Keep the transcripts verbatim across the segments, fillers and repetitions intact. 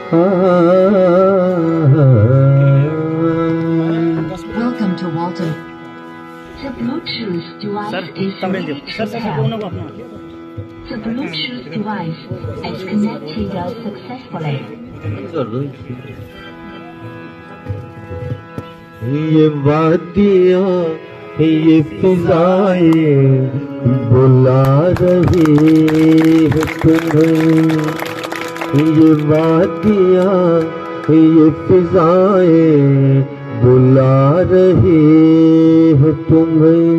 Welcome to Walton. The Bluetooth device is connected. The Bluetooth device is connected successfully. ये वादियाँ ये फिजाएं बुला रही है तुम्हें, ये वादियाँ ये फिजाएं बुला रही है तुम्हें,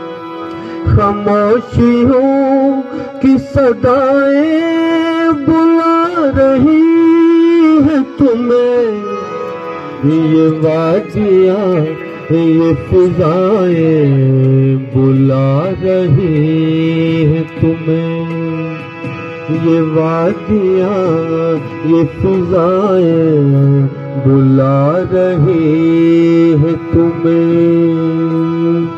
खामोशियों की सदाएं बुला रही है तुम्हें, ये वादियाँ ये फिजाएं बुला रही है तुम्हें, ये वादियाँ ये फिजाएं बुला रही है तुम्हें।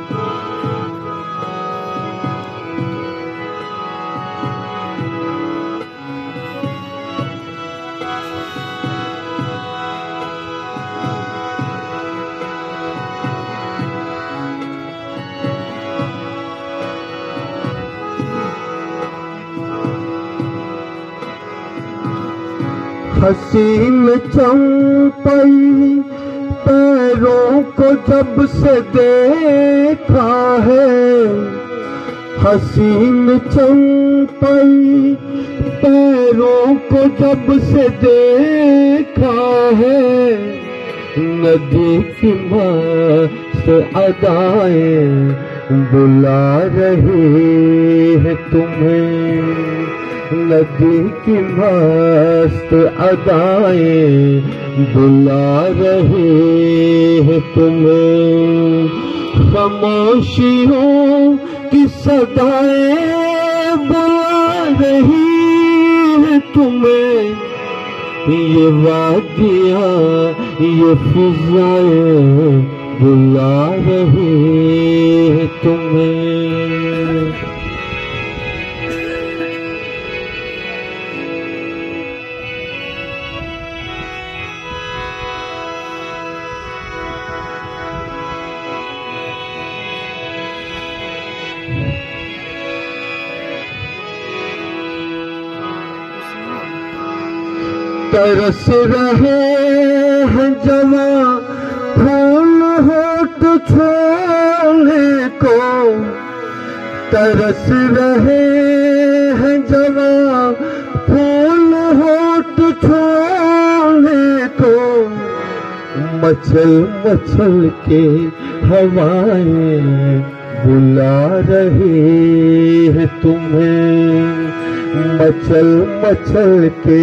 हसीन चंपई पैरों को जब से देखा है, हसीन चंपई पैरों को जब से देखा है, नदी की मस्त अदाएं बुला रही है तुम्हें, नदी की मस्त अदाएं बुला रही है तुम्हें, खामोशियों की सदाएं बुला रही है तुम्हें, ये वादियाँ ये फिजाएं बुला रही है तुम्हें। तरस रहे हैं जवां फूल होठ छोड़ने को, तरस रहे हैं जवां फूल होठ छोड़ने को, मचल मचल के हवाएं बुला रही है तुम्हें, मचल मचल के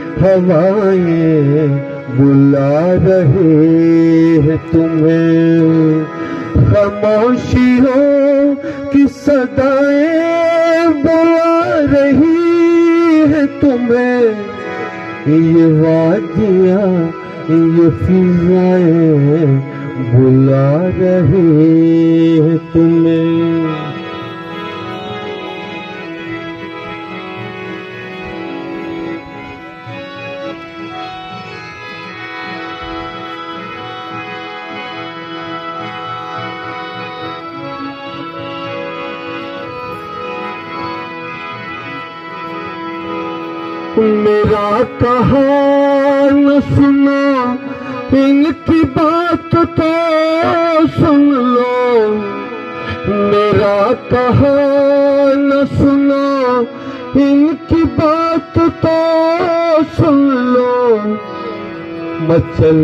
हवाएं बुला रही है तुम्हें, खामोशियों की सदाएं बुला रही है तुम्हें, ये वादियाँ ये फिजाएं बुला रही है तुम्हें। मेरा कहा न सुनो इनकी बात तो सुन लो, मेरा कहा न सुनो इनकी बात तो सुन लो, मचल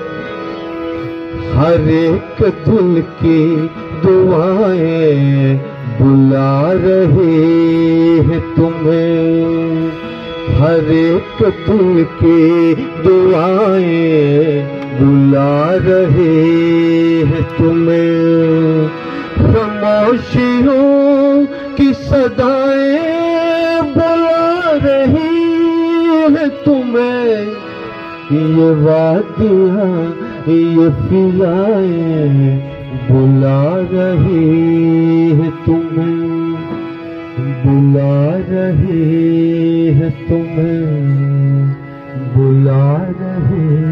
हर एक दिल की दुआएं बुला रही है तुम्हें, हर एक दिल की दुआएं बुला रही है तुम्हें, खामोशियों की सदाएं बुला रही है तुम्हें, ये वादियाँ ये फिजाएं बुला रही है तुम्हें, बुला रही है तुम्हें, बुला आ रहे